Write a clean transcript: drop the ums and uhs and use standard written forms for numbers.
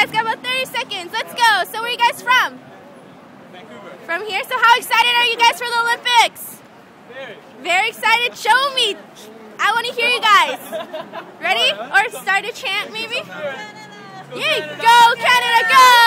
guys got about 30 seconds. Let's go. So where are you guys from? Vancouver. From here? So how excited are you guys for the Olympics? Very. Very excited? Show me. I want to hear you guys. Ready? Or start a chant maybe? Yeah, go Canada, go!